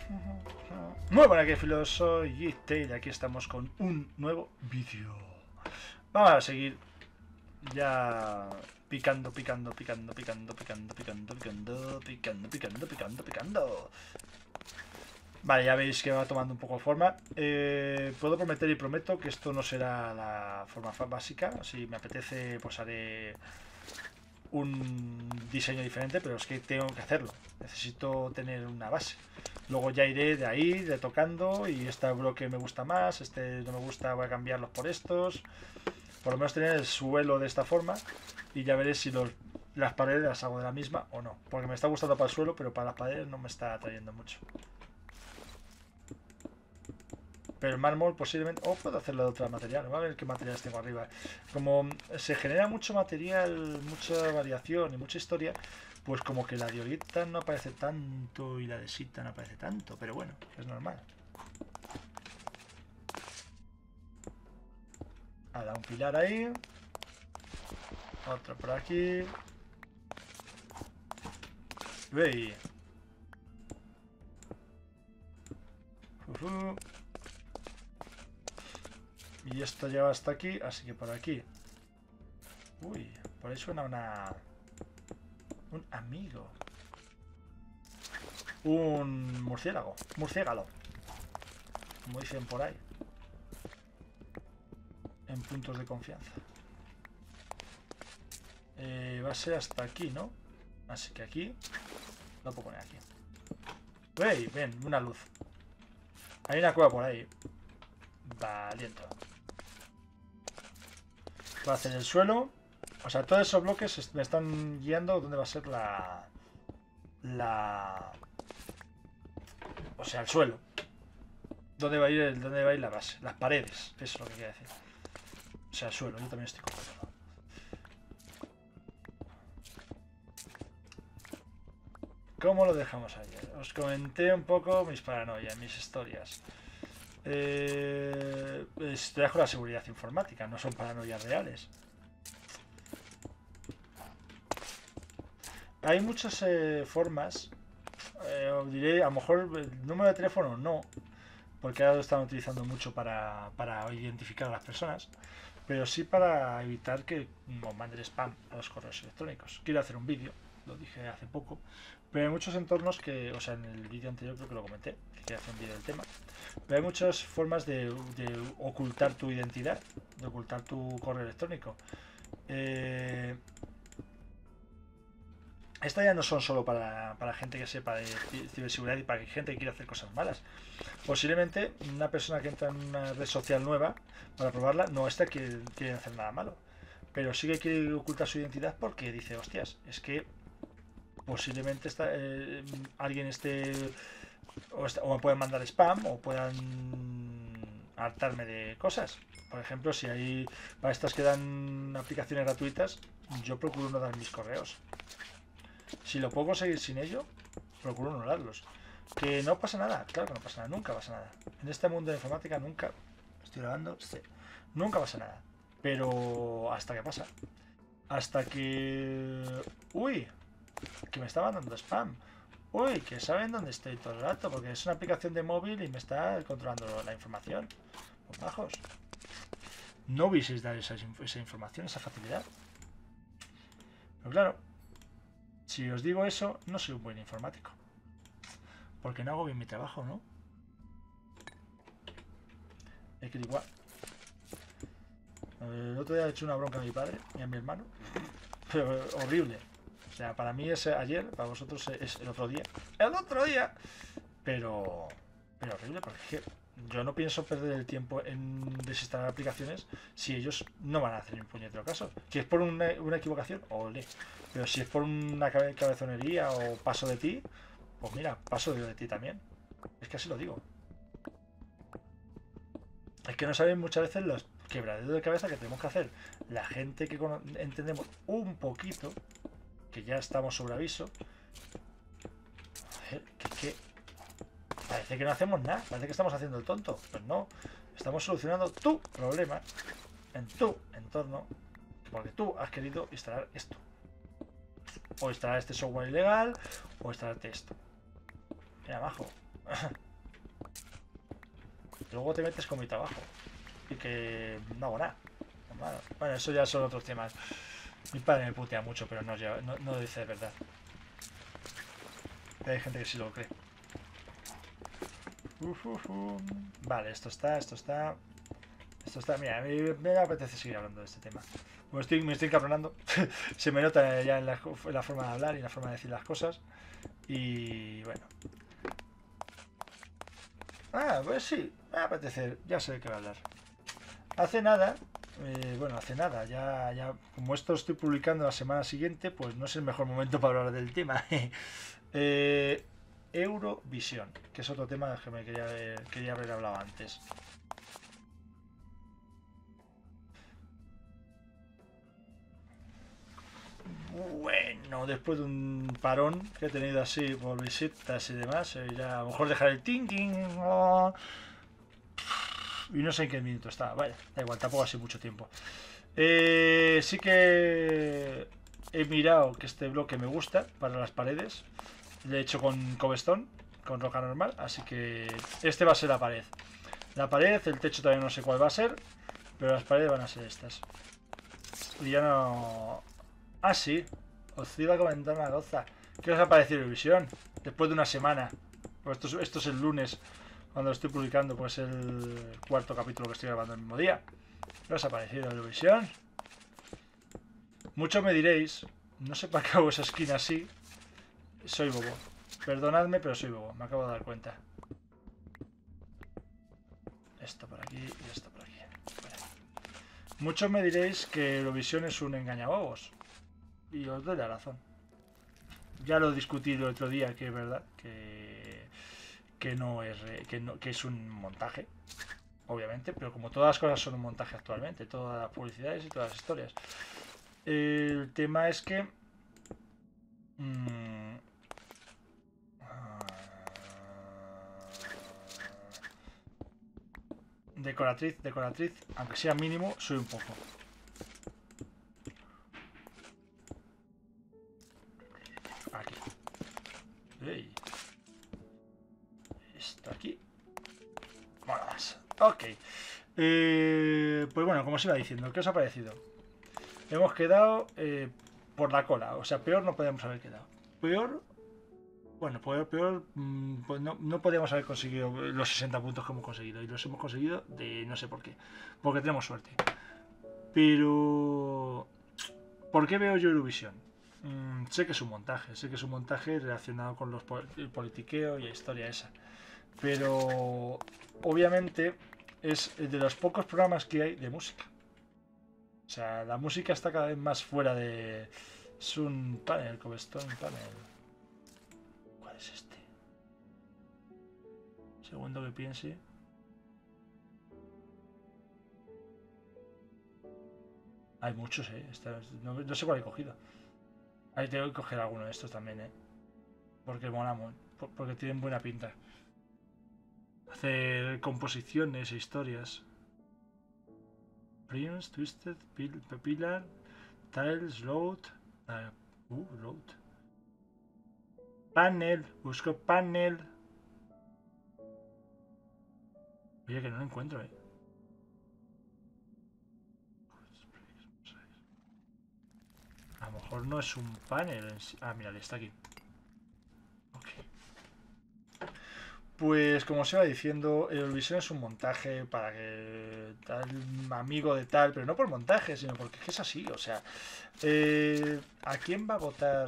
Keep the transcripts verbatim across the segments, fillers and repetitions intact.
Muy buenas, que filoso y Tail. Aquí estamos con un nuevo vídeo. Vamos a seguir ya picando, picando, picando, picando, picando, picando, picando, picando, picando, picando, picando. Vale, ya veis que va tomando un poco de forma. Eh, puedo prometer y prometo que esto no será la forma básica. Si me apetece, pues haré un diseño diferente, pero es que tengo que hacerlo. Necesito tener una base. Luego ya iré de ahí, de tocando, y este bloque me gusta más, este no me gusta, voy a cambiarlos por estos. Por lo menos tener el suelo de esta forma, y ya veré si los, las paredes las hago de la misma o no. Porque me está gustando para el suelo, pero para las paredes no me está atrayendo mucho. Pero el mármol posiblemente... O oh, puedo hacerlo de otro material. Voy a ver qué materiales tengo arriba. Como se genera mucho material, mucha variación y mucha historia, pues como que la diorita no aparece tanto y la desita no aparece tanto. Pero bueno, es normal. Ahora un pilar ahí. Otro por aquí. Ve. Uh -huh. Y esto lleva hasta aquí, así que por aquí. Uy, por ahí suena una... Un amigo. Un murciélago. Murciégalo. Como dicen por ahí. En puntos de confianza. Eh, va a ser hasta aquí, ¿no? Así que aquí... Lo puedo poner aquí. ¡Wey! Ven, una luz. Hay una cueva por ahí. Valiento. Va a hacer el suelo. O sea, todos esos bloques me están guiando dónde va a ser la... La... O sea, el suelo. ¿Dónde va a ir, el, dónde va a ir la base? Las paredes. Eso es lo que quiere decir. O sea, el suelo. Yo también estoy confundido. ¿Cómo lo dejamos ayer? Os comenté un poco mis paranoias, mis historias. Eh, historias con la seguridad informática, no son paranoias reales. Hay muchas eh, formas, eh, os diré, a lo mejor el número de teléfono no, porque ahora lo están utilizando mucho para, para identificar a las personas, pero sí para evitar que os manden spam a los correos electrónicos. Quiero hacer un vídeo, lo dije hace poco, pero hay muchos entornos que, o sea, en el vídeo anterior creo que lo comenté, que quiero hacer un vídeo del tema, pero hay muchas formas de, de ocultar tu identidad, de ocultar tu correo electrónico. Eh, Estas ya no son solo para, para gente que sepa de ciberseguridad y para gente que quiere hacer cosas malas. Posiblemente una persona que entra en una red social nueva para probarla, no está quiere, quiere hacer nada malo, pero sí que quiere ocultar su identidad porque dice, hostias, es que posiblemente está, eh, alguien esté o, está, o me pueden mandar spam o puedan hartarme de cosas. Por ejemplo, si hay para estas que dan aplicaciones gratuitas, yo procuro no dar mis correos. Si lo puedo conseguir sin ello, procuro no darlos. Que no pasa nada, claro que no pasa nada, nunca pasa nada. En este mundo de informática nunca... Estoy grabando, sí. Nunca pasa nada. Pero hasta que pasa. Hasta que... Uy, que me está mandando spam. Uy, que saben dónde estoy todo el rato, porque es una aplicación de móvil y me está controlando la información. Pues bajos. No hubisteis dar esa, esa información, esa facilidad. Pero claro... Si os digo eso, no soy un buen informático. Porque no hago bien mi trabajo, ¿no? Hay que igual. El otro día he hecho una bronca a mi padre y a mi hermano. Pero horrible. O sea, para mí es ayer, para vosotros es el otro día. ¡El otro día! Pero... Pero horrible, porque yo no pienso perder el tiempo en desinstalar aplicaciones si ellos no van a hacer ni un puñetero caso. Si es por una, una equivocación, ole. Pero si es por una cabezonería o paso de ti, pues mira, paso de ti también. Es que así lo digo. Es que no saben muchas veces los quebraderos de cabeza que tenemos que hacer. La gente que entendemos un poquito, que ya estamos sobre aviso. A ver, que es que... Parece que no hacemos nada, parece que estamos haciendo el tonto. Pues no, estamos solucionando tu problema en tu entorno porque tú has querido instalar esto. O instalar este software ilegal, o instalarte esto. Mira, majo, Luego te metes con mi trabajo. Y que no hago nada. Bueno, bueno, eso ya son otros temas. Mi padre me putea mucho, pero no, no, no lo dice de verdad. Hay gente que sí lo cree. Uf, uf, uf. Vale, esto está, esto está. Esto está. Mira, a mí me apetece seguir hablando de este tema. Bueno, estoy, me estoy encabronando. Se me nota ya en la, en la forma de hablar y en la forma de decir las cosas. Y bueno. Ah, pues sí, me va a apetecer. Ya sé de qué va a hablar. Hace nada. Eh, bueno, hace nada, ya, ya como esto estoy publicando la semana siguiente, pues no es el mejor momento para hablar del tema. eh, Eurovisión, que es otro tema que me quería, haber, quería haber hablado antes. Bueno, después de un parón que he tenido así por visitas y demás, eh, ya a lo mejor dejar el thinking. Oh, y no sé en qué minuto está, vaya, da igual, tampoco ha sido mucho tiempo. Eh, sí que he mirado que este bloque me gusta para las paredes. Lo he hecho con cobblestone, con roca normal, así que este va a ser la pared. La pared, el techo todavía no sé cuál va a ser, pero las paredes van a ser estas. Y ya no... Ah, sí, os iba a comentar una cosa. ¿Qué os ha parecido Eurovisión? Después de una semana. Pues esto, es, esto es el lunes, cuando lo estoy publicando, pues el cuarto capítulo que estoy grabando el mismo día. ¿Qué os ha parecido Eurovisión? Muchos me diréis, no sé para qué hago esa esquina así. Soy bobo. Perdonadme, pero soy bobo. Me acabo de dar cuenta. Esto por aquí y esto por aquí. Vale. Muchos me diréis que Eurovisión es un engañabobos. Y os doy la razón. Ya lo discutí el otro día, que es verdad, que, que no es que, no, que es un montaje, obviamente, pero como todas las cosas son un montaje actualmente, todas las publicidades y todas las historias. El tema es que... Mmm, decoratriz, decoratriz, aunque sea mínimo, soy un poco. Aquí. Ey. Esto aquí. Mola más. Ok. Eh, pues bueno, como os iba diciendo, ¿qué os ha parecido? Hemos quedado eh, por la cola. O sea, peor no podíamos haber quedado. Peor... Bueno, peor, peor pues no, no podíamos haber conseguido los sesenta puntos que hemos conseguido. Y los hemos conseguido de no sé por qué. Porque tenemos suerte. Pero... ¿por qué veo yo Eurovisión? Mm, sé que es un montaje. Sé que es un montaje relacionado con los, el politiqueo y la historia esa. Pero... obviamente es de los pocos programas que hay de música. O sea, la música está cada vez más fuera de... Es un panel, cobblestone panel. ¿Cuál es este? Segundo que piense. Hay muchos, eh. Esta, no, no sé cuál he cogido. Ahí tengo que coger alguno de estos también, eh. Porque molamos. Porque tienen buena pinta. Hacer composiciones e historias. Prince, Twisted, Pillar, Tiles, Load. Uh, uh, Load. Panel, busco panel. Oye, que no lo encuentro, eh. A lo mejor no es un panel en sí. Ah, mira, está aquí. Ok. Pues como os iba diciendo, Eurovisión es un montaje para que tal amigo de tal, pero no por montaje, sino porque es que es así, o sea, eh, ¿a quién va a votar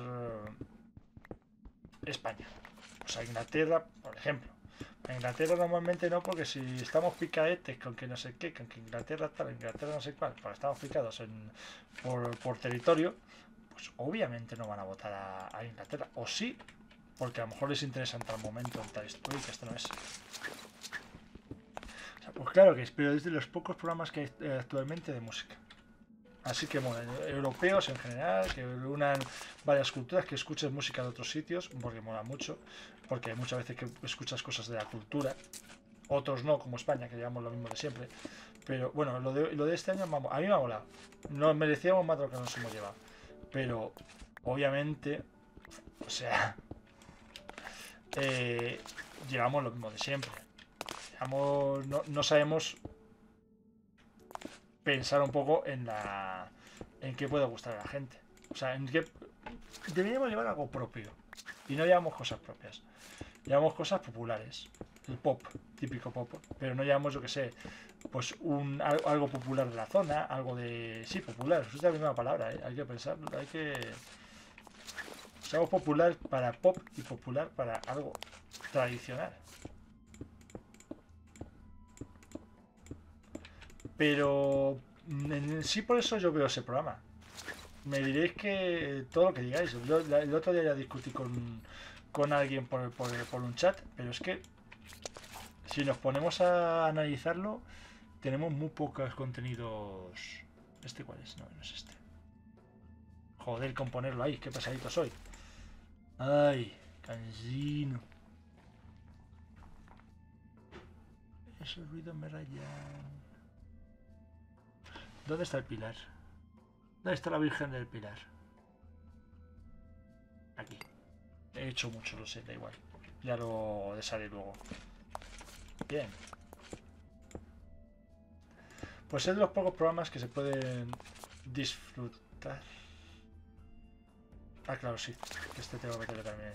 España? O sea, Inglaterra, por ejemplo. A Inglaterra normalmente no, porque si estamos picaetes con que no sé qué, con que Inglaterra tal, Inglaterra no sé cuál, pues estamos picados en, por, por territorio, pues obviamente no van a votar a, a Inglaterra. O sí, porque a lo mejor les interesa en tal momento, en tal historia, que esto no es. O sea, pues claro que es, pero es de los pocos programas que hay eh, actualmente de música. Así que, bueno, europeos en general, que unan varias culturas, que escuches música de otros sitios, porque mola mucho, porque hay muchas veces que escuchas cosas de la cultura, otros no, como España, que llevamos lo mismo de siempre. Pero bueno, lo de, lo de este año a mí me ha molado. Nos merecíamos más de lo que nos hemos llevado. Pero, obviamente, o sea, eh, llevamos lo mismo de siempre. Llevamos, no, no sabemos pensar un poco en la en qué puede gustar a la gente. O sea, en qué deberíamos llevar algo propio. Y no llevamos cosas propias. Llevamos cosas populares. El pop, típico pop. Pero no llevamos, yo que sé, pues un algo popular de la zona, algo de... Sí, popular, es la misma palabra, ¿eh? Hay que pensar, hay que... Es algo popular para pop y popular para algo tradicional. Pero en sí por eso yo veo ese programa. Me diréis que todo lo que digáis. Yo el otro día ya discutí con, con alguien por, por, por un chat, pero es que si nos ponemos a analizarlo, tenemos muy pocos contenidos. ¿Este cuál es? No, no es este. Joder, con ponerlo ahí, qué pasadito soy. Ay, cansino. Esos ruidos me rayan. ¿Dónde está el pilar? ¿Dónde está la Virgen del Pilar? Aquí. He hecho mucho, lo sé, da igual. Ya lo desharé luego. Bien. Pues es de los pocos programas que se pueden disfrutar. Ah, claro, sí. Este tengo que meterle también.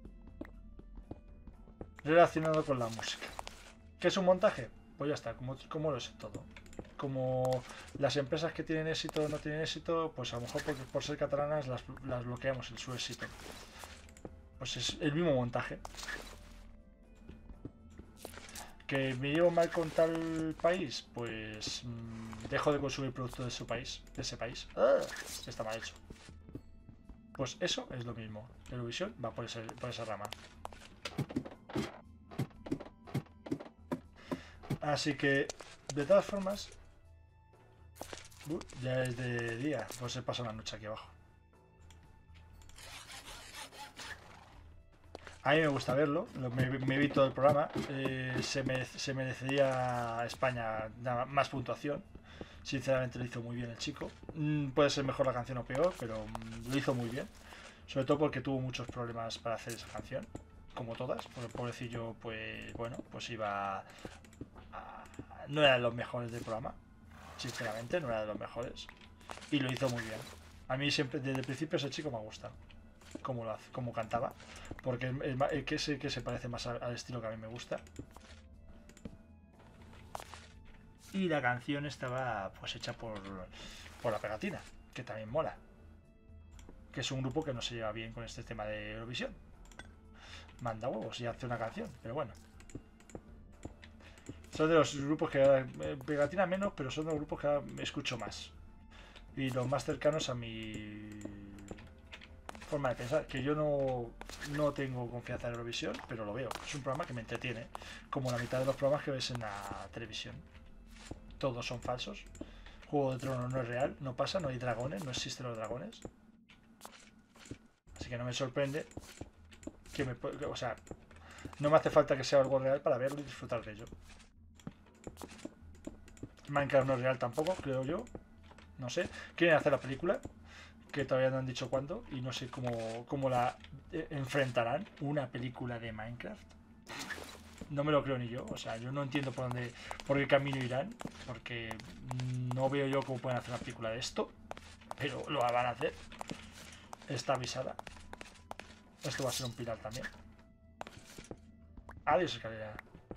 Relacionado con la música. ¿Qué es un montaje? Pues ya está, como, como lo sé todo. Como las empresas que tienen éxito o no tienen éxito, pues a lo mejor por, por ser catalanas las, las bloqueamos en su éxito. Pues es el mismo montaje. ¿Que me llevo mal con tal país? Pues mmm, dejo de consumir productos de su país, de ese país. ¡Ah! Está mal hecho. Pues eso es lo mismo. Eurovisión va por, ese, por esa rama. Así que, de todas formas, uh, ya es de día, pues se pasa una noche aquí abajo. A mí me gusta verlo, me, me vi todo el programa, eh, se, me, se merecería España más puntuación. Sinceramente lo hizo muy bien el chico. Mm, puede ser mejor la canción o peor, pero mm, lo hizo muy bien. Sobre todo porque tuvo muchos problemas para hacer esa canción, como todas. Porque el pobrecillo, pues bueno, pues iba... A, no era de los mejores del programa. Sinceramente, no era de los mejores. Y lo hizo muy bien. A mí siempre, desde el principio, ese chico me ha gustado. Como lo hace, como cantaba. Porque el, el, el que, es el que se parece más al, al estilo que a mí me gusta. Y la canción estaba pues hecha por, por La Pegatina, que también mola. Que es un grupo que no se lleva bien con este tema de Eurovisión. Manda huevos y hace una canción, pero bueno. Son de los grupos que... Eh, Pegatina menos, pero son de los grupos que me escucho más. Y los más cercanos a mi forma de pensar. Que yo no, no tengo confianza en Eurovisión, pero lo veo. Es un programa que me entretiene. Como la mitad de los programas que ves en la televisión. Todos son falsos. Juego de Tronos no es real, no pasa, no hay dragones, no existen los dragones. Así que no me sorprende que me... O sea, no me hace falta que sea algo real para verlo y disfrutar de ello. Minecraft no es real tampoco, creo yo. No sé. Quieren hacer la película, que todavía no han dicho cuándo, y no sé cómo, cómo la enfrentarán. Una película de Minecraft. No me lo creo ni yo, o sea, yo no entiendo por dónde, por qué camino irán, porque no veo yo cómo pueden hacer una película de esto, pero lo van a hacer. Está avisada. Esto va a ser un pilar también. Adiós, escalera.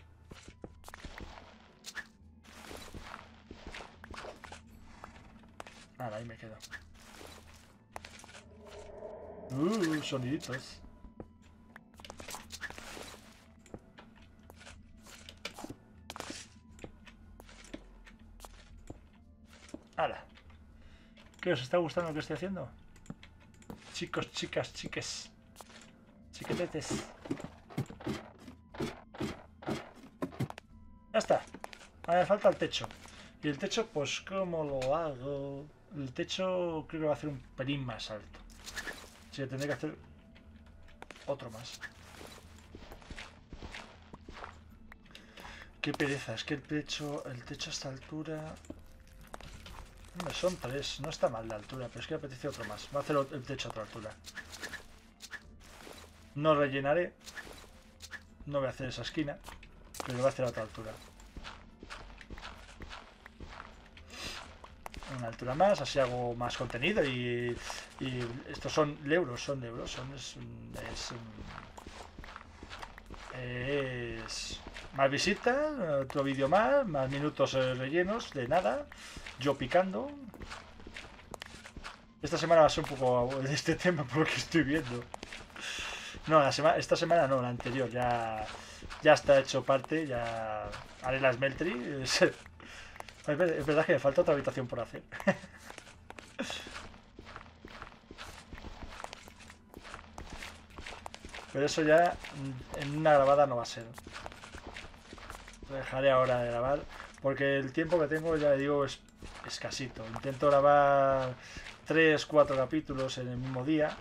Nada, ahí me quedo. Uh, soniditos. ¡Hala! ¿Qué os está gustando lo que estoy haciendo? Chicos, chicas, chiques. Chiquetetes. Ya está. Ahora me falta el techo. Y el techo, pues, ¿cómo lo hago? El techo creo que va a hacer un pelín más alto. Así que tendré que hacer otro más. Qué pereza, es que el techo, el techo a esta altura... Hombre, son tres, no está mal la altura, pero es que me apetece otro más. Voy a hacer el techo a otra altura. No rellenaré. No voy a hacer esa esquina, pero lo voy a hacer a otra altura. Una altura más, así hago más contenido y, y estos son euros, son euros, son es, es, es más visitas, otro vídeo más, más minutos rellenos de nada, yo picando. Esta semana va a ser un poco de este tema por lo que estoy viendo. No, la semana, esta semana no, la anterior ya, ya está hecho parte, ya haré la Smeltery. Es verdad que me falta otra habitación por hacer. Pero eso ya en una grabada no va a ser. Lo dejaré ahora de grabar. Porque el tiempo que tengo, ya digo, es escasito. Intento grabar tres cuatro capítulos en el mismo día.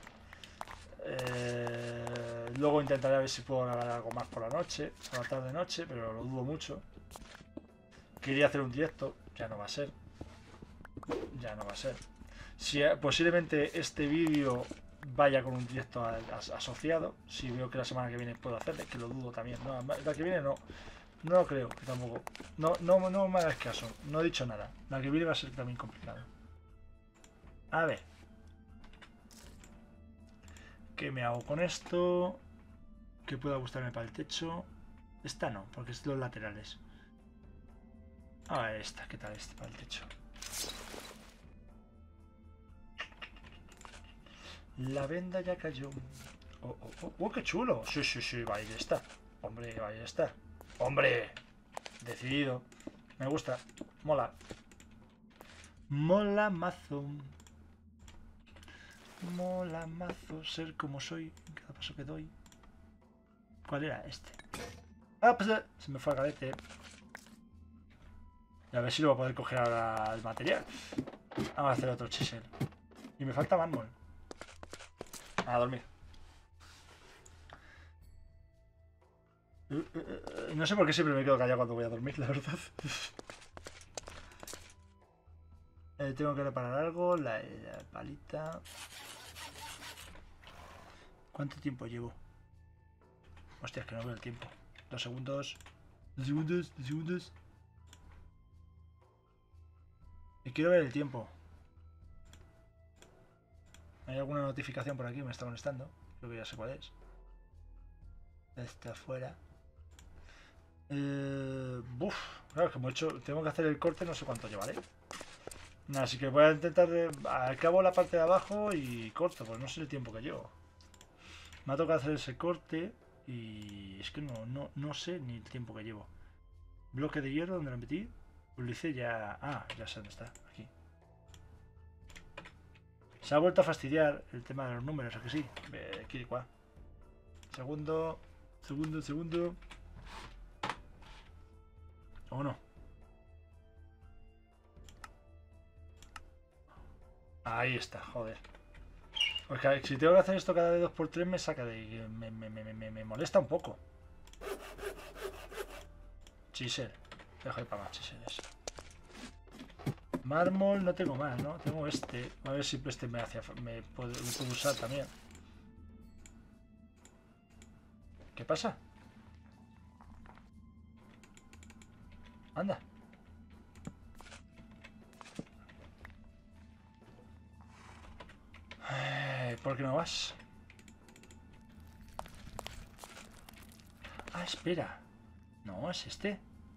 Eh, luego intentaré a ver si puedo grabar algo más por la noche, por la tarde noche, pero lo dudo mucho. Quería hacer un directo, ya no va a ser. Ya no va a ser. Si, posiblemente este vídeo vaya con un directo a, a, asociado. Si veo que la semana que viene puedo hacerle, que lo dudo también. No, la que viene no. No lo creo, que tampoco. No, no, no me hagas caso. No he dicho nada. La que viene va a ser también complicado. A ver. ¿Qué me hago con esto? Que pueda gustarme para el techo. Esta no, porque es los laterales. A ver, esta, ¿qué tal este para el techo? La venda ya cayó. Oh, oh, oh, oh, qué chulo. Sí, sí, sí, va, ahí está. Hombre, ahí está. Hombre, decidido. Me gusta. Mola. Mola mazo. Mola mazo ser como soy. Cada paso que doy. ¿Cuál era este? Ah, pues se me fue al garete. Y a ver si lo voy a poder coger ahora el material. Vamos a hacer otro chisel. Y me falta mármol. A dormir. Uh, uh, uh, no sé por qué siempre me quedo callado cuando voy a dormir, la verdad. eh, tengo que reparar algo. La, la palita. ¿Cuánto tiempo llevo? Hostia, es que no veo el tiempo. Dos segundos. Dos segundos, dos segundos. Y quiero ver el tiempo. ¿Hay alguna notificación por aquí? Me está molestando. Creo que ya sé cuál es. Está afuera. Eh, buf, claro, como he hecho, tengo que hacer el corte, no sé cuánto llevaré. Así que voy a intentar. De, acabo la parte de abajo y corto, pues no sé el tiempo que llevo. Me ha tocado hacer ese corte y es que no, no, no sé ni el tiempo que llevo. Bloque de hierro, ¿dónde lo metí? Pues lo hice ya. Ah, ya sé dónde está, aquí. Se ha vuelto a fastidiar el tema de los números, ¿a que sí? Aquí, cuá. Segundo, segundo, segundo. ¿O no? Ahí está, joder. Porque si tengo que hacer esto cada de dos por tres me saca de... Me, me, me, me, me molesta un poco. Chisel. Dejo ir para más chiseles. Mármol no tengo más, ¿no? Tengo este. A ver si este me hace... Me puedo, lo puedo usar también. ¿Qué pasa? Anda. ¿Por qué no vas? Ah, espera. No, es este.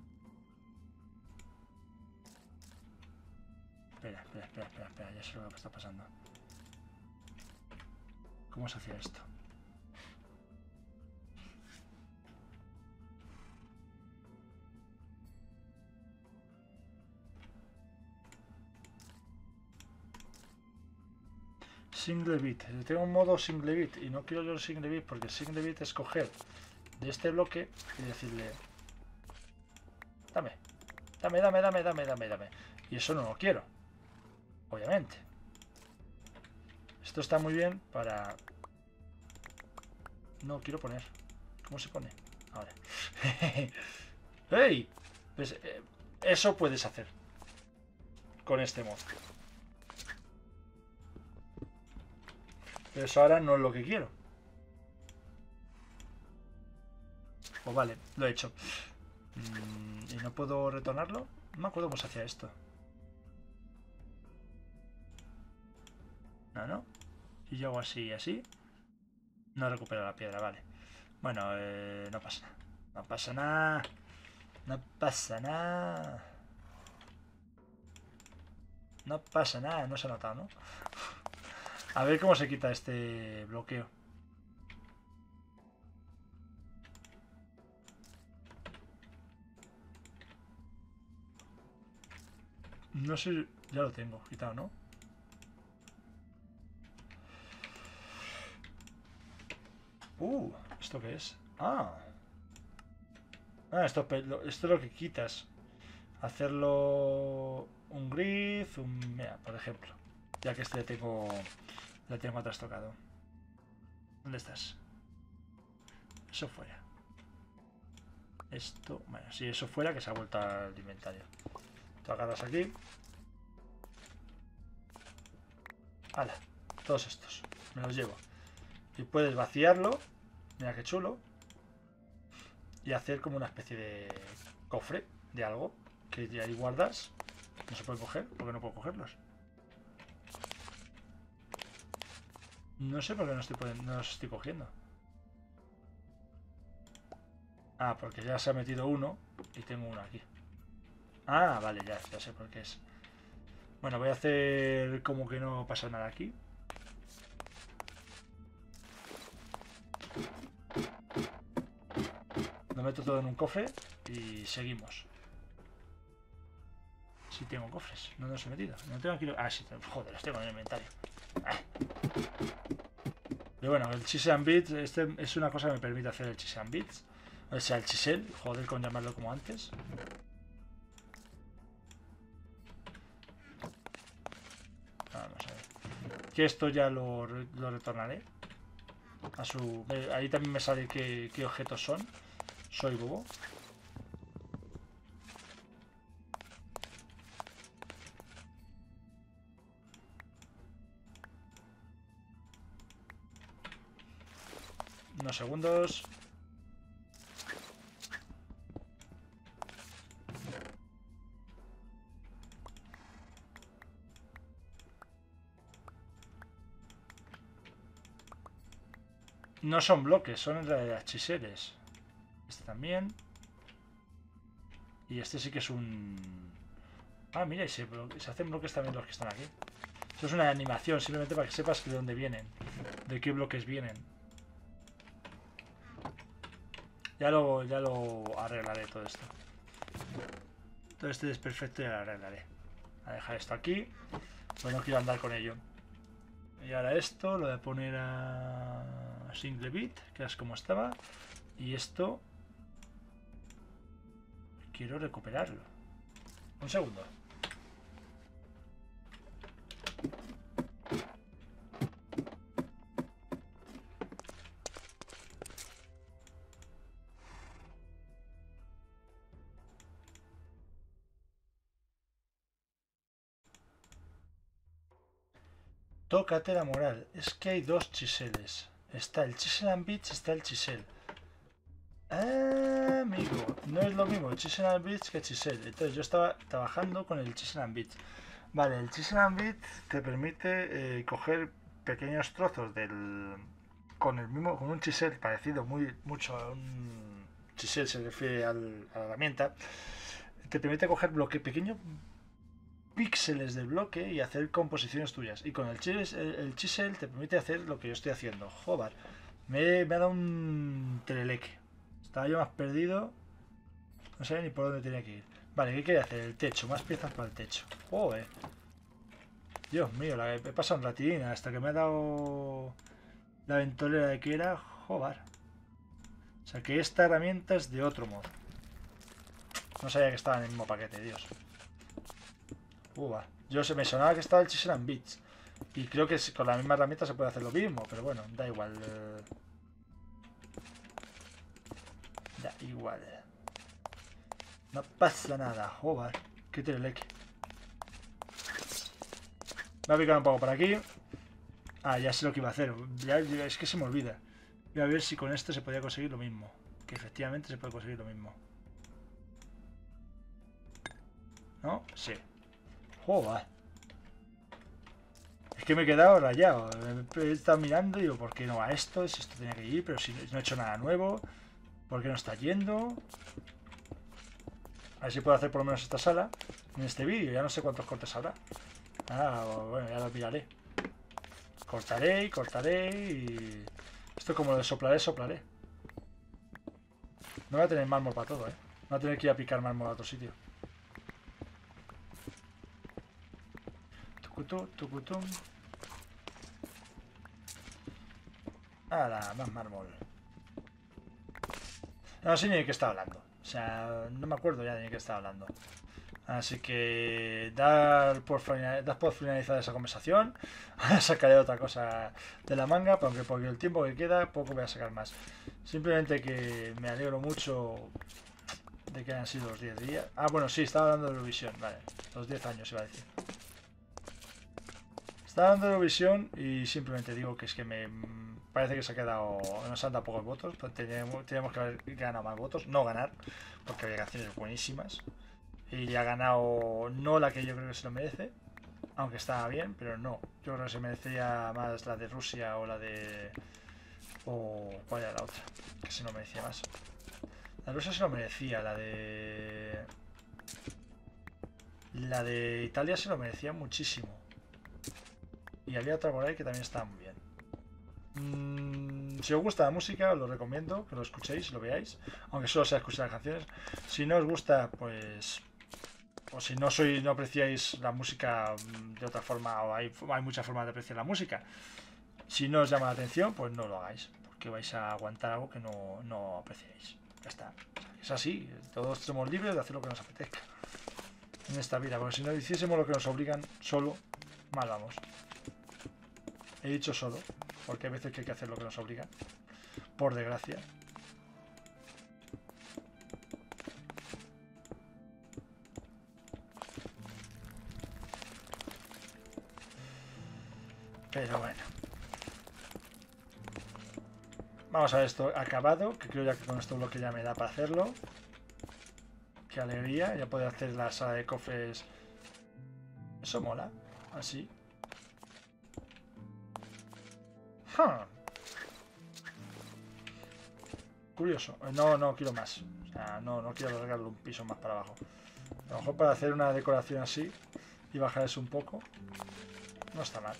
Espera, espera, espera, espera, espera. Ya sé lo que está pasando. ¿Cómo se hacía esto? Single bit. Tengo un modo single bit y no quiero yo el single bit porque el single bit es coger de este bloque y decirle dame, dame, dame, dame, dame, dame, dame. Y eso no lo quiero, obviamente. Esto está muy bien para... No quiero poner. ¿Cómo se pone? Ahora. ¡Hey! Pues, eh, eso puedes hacer con este mod. Pero eso ahora no es lo que quiero. Pues vale, lo he hecho. Mm, ¿Y no puedo retornarlo? No me acuerdo cómo se hacía esto. No, no. Si yo hago así y así, no recupero la piedra, vale. Bueno, eh, no pasa nada. No pasa nada. No pasa nada. No pasa nada, no se ha notado, ¿no? A ver cómo se quita este bloqueo. No sé, ya lo tengo quitado, ¿no? Uh, ¿esto qué es? Ah. Ah, esto, esto es lo que quitas. Hacerlo un grid, un... Mira, por ejemplo. Ya que este le tengo... Le tengo trastocado. ¿Dónde estás? Eso fuera. Esto... Bueno, si eso fuera, que se ha vuelto al inventario. Tú agarras aquí. ¡Hala! Todos estos. Me los llevo. Y puedes vaciarlo. Mira qué chulo. Y hacer como una especie de cofre de algo. Que ahí guardas. No se puede coger, porque no puedo cogerlos. No sé por qué no, estoy no los estoy cogiendo. Ah, porque ya se ha metido uno y tengo uno aquí. Ah, vale, ya, ya sé por qué es. Bueno, voy a hacer como que no pasa nada aquí. Lo meto todo en un cofre y seguimos. Sí tengo cofres, no los he metido. No tengo aquí... Ah, sí, joder, los tengo en el inventario. Ah. Pero bueno, el Chisel and Bits, este es una cosa que me permite hacer el Chisel and Bits. O sea, el Chisel, joder con llamarlo como antes. Vamos a ver. Que esto ya lo, lo retornaré. A su... Ahí también me sale qué, qué objetos son. Soy bobo. Unos segundos. No son bloques, son en realidad chiseles. Este también. Y este sí que es un... Ah, mira, y se, se hacen bloques también los que están aquí. Esto es una animación, simplemente para que sepas de dónde vienen. De qué bloques vienen. Ya lo, ya lo arreglaré todo esto. Todo este desperfecto ya lo arreglaré. Voy a dejar esto aquí. Pues no quiero andar con ello. Y ahora esto lo voy a poner a single bit, que es como estaba. Y esto quiero recuperarlo. Un segundo. Tócate la moral. Es que hay dos chiseles. Está el Chisel and Bits, está el chisel. Ah, amigo. No es lo mismo el Chisel and Bits que chisel. Entonces yo estaba trabajando con el Chisel and Bits. Vale, el Chisel and Bits te permite eh, coger pequeños trozos del... Con el mismo, con un chisel parecido muy mucho a un chisel, se refiere al, a la herramienta. Te permite coger bloque pequeño píxeles del bloque y hacer composiciones tuyas. Y con el chisel, el, el chisel te permite hacer lo que yo estoy haciendo. Joder, me, me ha dado un teleleque. Estaba yo más perdido. No sabía ni por dónde tenía que ir. Vale, ¿qué quería hacer? El techo, más piezas para el techo. Joder. Dios mío, la, he pasado un ratín hasta que me ha dado la ventolera de que era. Joder. O sea que esta herramienta es de otro modo. No sabía que estaba en el mismo paquete, Dios. Uva. Yo se me sonaba que estaba el Chisel and Bits. Y creo que con la misma herramienta se puede hacer lo mismo, pero bueno, da igual. Da igual. No pasa nada, joder. Qué teleleque. Voy a picar un poco por aquí. Ah, ya sé lo que iba a hacer. Ya, es que se me olvida. Voy a ver si con este se podía conseguir lo mismo. que efectivamente se puede conseguir lo mismo. ¿No? Sí. Joder. Es que me he quedado rayado. He estado mirando y digo, ¿por qué no va esto? Si esto tenía que ir, pero si no he hecho nada nuevo. ¿Por qué no está yendo? A ver si puedo hacer por lo menos esta sala en este vídeo. Ya no sé cuántos cortes habrá. Ah, bueno, ya lo miraré. Cortaré y cortaré y... Esto como lo de soplaré, soplaré. No voy a tener mármol para todo, ¿eh? No voy a tener que ir a picar mármol a otro sitio. Tucutú, tucutum. Ahora, más mármol. No sé ni de qué estaba hablando. O sea, no me acuerdo ya de qué estaba hablando. Así que dar por, dar por finalizar esa conversación. Sacaré otra cosa de la manga, porque por el tiempo que queda poco voy a sacar más. Simplemente que me alegro mucho de que hayan sido los diez días. Ah, bueno, sí, estaba hablando de Eurovisión, vale. Los diez años iba a decir. Estaba hablando de Eurovisión y simplemente digo que es que me parece que se ha quedado, nos han dado pocos votos. Teníamos, teníamos que haber ganado más votos, no ganar, porque había canciones buenísimas. Y ha ganado no la que yo creo que se lo merece, aunque estaba bien, pero no. Yo creo que se merecía más la de Rusia o la de... o ¿cuál era la otra? Que se lo merecía más. La de Rusia se lo merecía, la de... La de Italia se lo merecía muchísimo. Y había otra por ahí que también estaba muy bien. Mm, si os gusta la música, os lo recomiendo que lo escuchéis, lo veáis, aunque solo sea escuchar las canciones. Si no os gusta, pues... o si no sois, no apreciáis la música de otra forma, o hay, hay muchas formas de apreciar la música. Si no os llama la atención, pues no lo hagáis, porque vais a aguantar algo que no, no apreciáis. Ya está. Es así, todos somos libres de hacer lo que nos apetezca en esta vida, porque si no hiciésemos lo que nos obligan solo, mal vamos. He dicho solo, porque hay veces que hay que hacer lo que nos obligan, por desgracia. Pero bueno. Vamos a ver esto acabado, que creo ya que con este bloque ya me da para hacerlo. Qué alegría, ya poder hacer la sala de cofres. Eso mola, así. Huh. Curioso. No, no quiero más. O sea, no, no quiero alargarlo un piso más para abajo. A lo mejor para hacer una decoración así y bajar eso un poco, no está mal.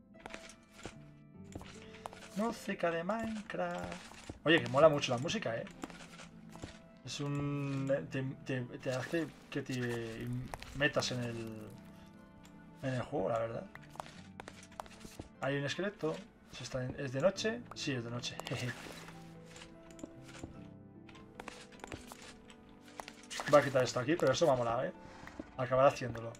Música de Minecraft. Oye, que mola mucho la música, ¿eh? Es un... Te, te, te hace que te metas en el... en el juego, la verdad. Hay un esqueleto. ¿Es de noche? Sí, es de noche. Voy a quitar esto aquí, pero eso me ha molado, ¿eh? Acabaré haciéndolo.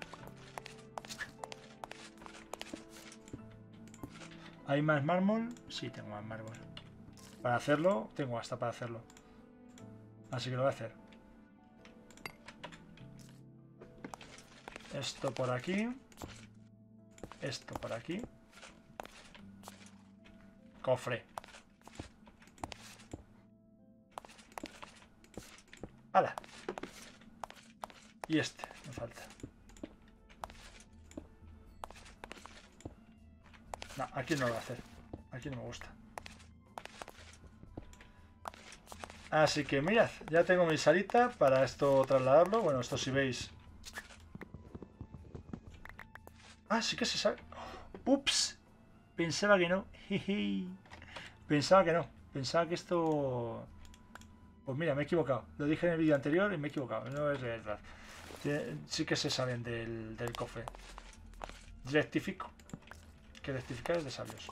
¿Hay más mármol? Sí, tengo más mármol. Para hacerlo, tengo hasta para hacerlo. Así que lo voy a hacer. Esto por aquí. Esto por aquí. Cofre. ¡Hala! Y este, me falta. No, aquí no lo voy a hacer. Aquí no me gusta. Así que mirad, ya tengo mi salita para esto trasladarlo. Bueno, esto si veis. Ah, sí que se sabe. Ups. Pensaba que no. Pensaba que no. Pensaba que esto... Pues mira, me he equivocado. Lo dije en el vídeo anterior y me he equivocado. No es verdad. Sí que se saben del, del cofre. Rectifico. Que rectificar es de sabios.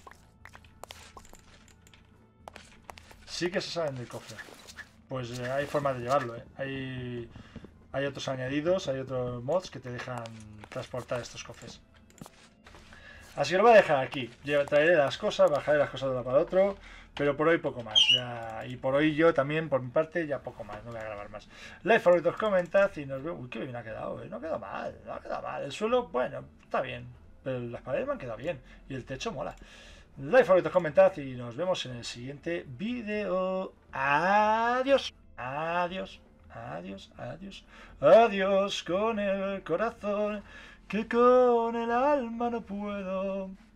Sí que se saben del cofre. Pues eh, hay formas de llevarlo, ¿eh? Hay, hay otros añadidos, hay otros mods que te dejan transportar estos cofres. Así que lo voy a dejar aquí. Yo traeré las cosas, bajaré las cosas de uno para otro, pero por hoy poco más. Ya, y por hoy yo también, por mi parte, ya poco más. No voy a grabar más. Like, favoritos, comentad y nos vemos. Uy, qué bien ha quedado, ¿eh? No ha quedado mal, no ha quedado mal. El suelo, bueno, está bien. Pero las paredes me han quedado bien. Y el techo mola. Like, favoritos, comentad y nos vemos en el siguiente vídeo. ¡Adiós! Adiós. Adiós. Adiós. Adiós. Adiós con el corazón, que con el alma no puedo.